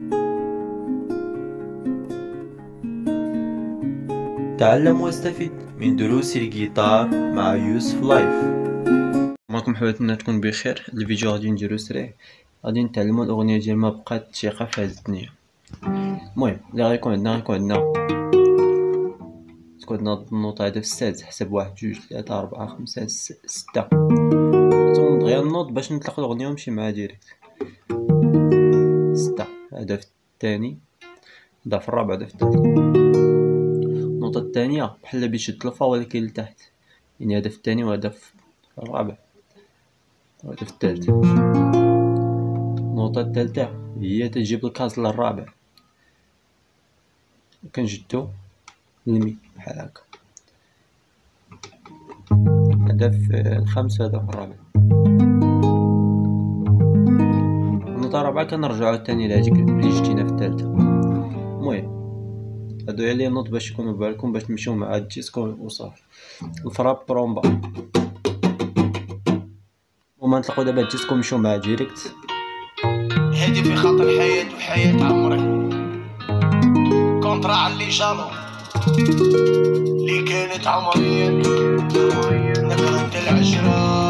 تعلم واستفد من دروس الجيتار مع يوسف لايف. معكم، حبيت تكون بخير. الفيديو غادي نديرو سريع، غادي نتعلمو الاغنيه ديال ما بقات ثقه في هذه الدنيا. المهم اللي غيكون عندنا تكون عندنا النوط هذا في السادس، حسب 1 2 3 4 5 6. غير النوط باش نطلق الاغنيه ونمشي معها ديريكت. 6 هذا في الثاني، هذا في الرابع، هذا في الثالث. النوطة الثانية بحال بيشد الفا ولكن لتحت، يعني هذا في الثاني وهذا في الرابع وهذا في الثالث. النوطة الثالثة هي تجيب الكاز للرابع، كنجدو للمي بحال هكا. هذا في الخامس وهذا في الرابع. النوطة الرابعة كنرجعو عاوتاني لهاديك اللي جدينا في الثالثة. المهم هادو هي لي نوط باش يكونوا بالكم باش تمشيو مع الديسكو وصافي. الفراب برومبا، وما نطلقوا دابا الديسكو نمشيو مع ديريكت. هادي في خاطر الحياة وحياة عمري، كونترا على اللي جالو اللي كانت عمرية، نكرت العشرة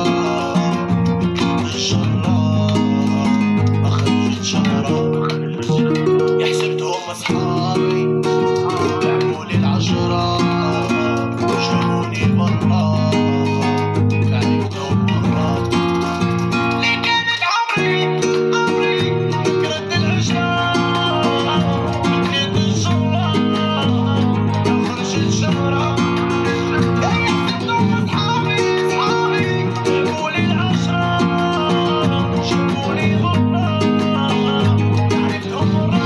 الشهرة أخذت شهرة، يحسبتهم أصحابي لعبولي العشرة، جابوني برا عرفتهم برا، اللي كانت عمري نكرت العشرة أخذت الشهرة خرجت شهرة، يحسبتهم أصحابي لعبولي العشرة جابوني برا عرفتهم برا.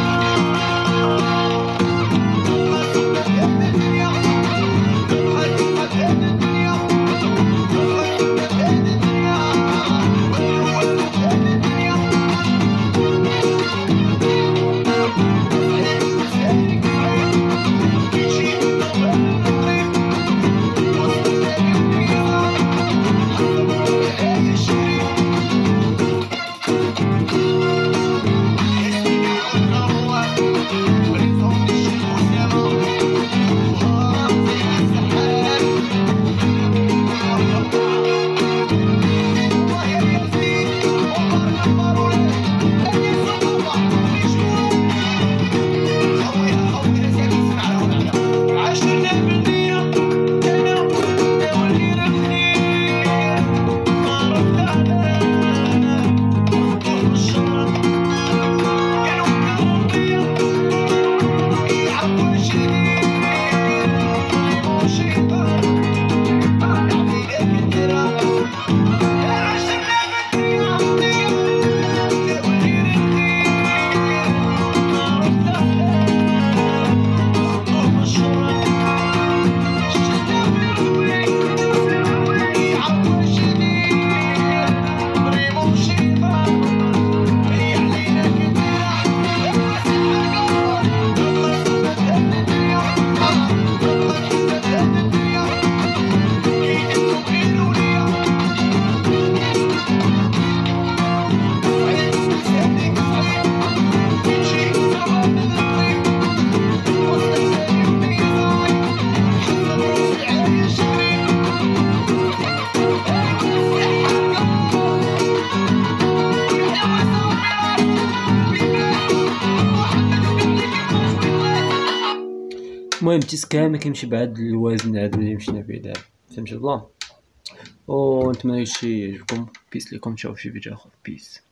المهم الديسك كامل كيمشي بهاد الوزن هذا اللي مشينا فيه دابا، فهمتي البلان؟ ونتمنى هادشي يعجبكم. بيس ليكم، تشوفوا في فيديو اخر. بيس.